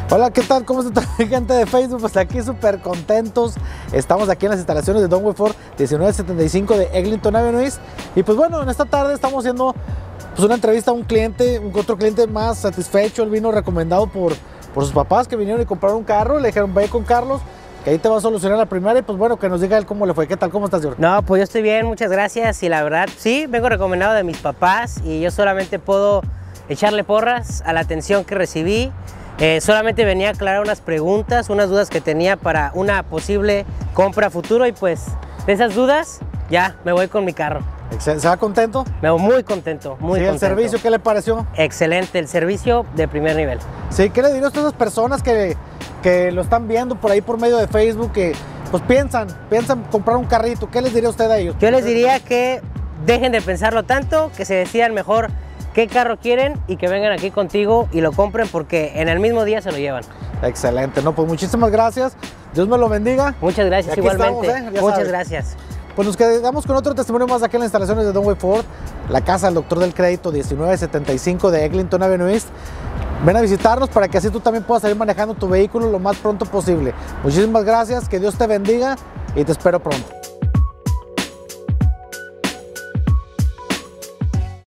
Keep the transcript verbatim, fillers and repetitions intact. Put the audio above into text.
Hola, ¿qué tal? ¿Cómo está gente de Facebook? Pues aquí súper contentos. Estamos aquí en las instalaciones de Donway Ford diecinueve setenta y cinco de Eglinton Avenue East. Y pues bueno, en esta tarde estamos haciendo pues una entrevista a un cliente, un otro cliente más satisfecho. Él vino recomendado por, por sus papás que vinieron y compraron un carro. Le dijeron, ve con Carlos, que ahí te va a solucionar la primera. Y pues bueno, que nos diga él cómo le fue. ¿Qué tal? ¿Cómo estás, señor? No, pues yo estoy bien, muchas gracias. Y la verdad, sí, vengo recomendado de mis papás y yo solamente puedo echarle porras a la atención que recibí. Eh, solamente venía a aclarar unas preguntas, unas dudas que tenía para una posible compra a futuro y pues de esas dudas ya me voy con mi carro. ¿Se va contento? Me voy muy contento, muy sí, contento. ¿El servicio qué le pareció? Excelente, el servicio de primer nivel. Sí, ¿qué le diría a todas esas personas que, que lo están viendo por ahí por medio de Facebook, que pues piensan, piensan comprar un carrito? ¿Qué les diría usted a ellos? Yo les diría que dejen de pensarlo tanto, que se decidan mejor qué carro quieren y que vengan aquí contigo y lo compren porque en el mismo día se lo llevan. Excelente, no, pues muchísimas gracias, Dios me lo bendiga. Muchas gracias, igualmente. Estamos, ¿eh? Muchas sabes. gracias. Pues nos quedamos con otro testimonio más aquí en las instalaciones de Donway Ford, la casa del doctor del crédito diecinueve setenta y cinco de Eglinton Avenue East. Ven a visitarnos para que así tú también puedas salir manejando tu vehículo lo más pronto posible. Muchísimas gracias, que Dios te bendiga y te espero pronto.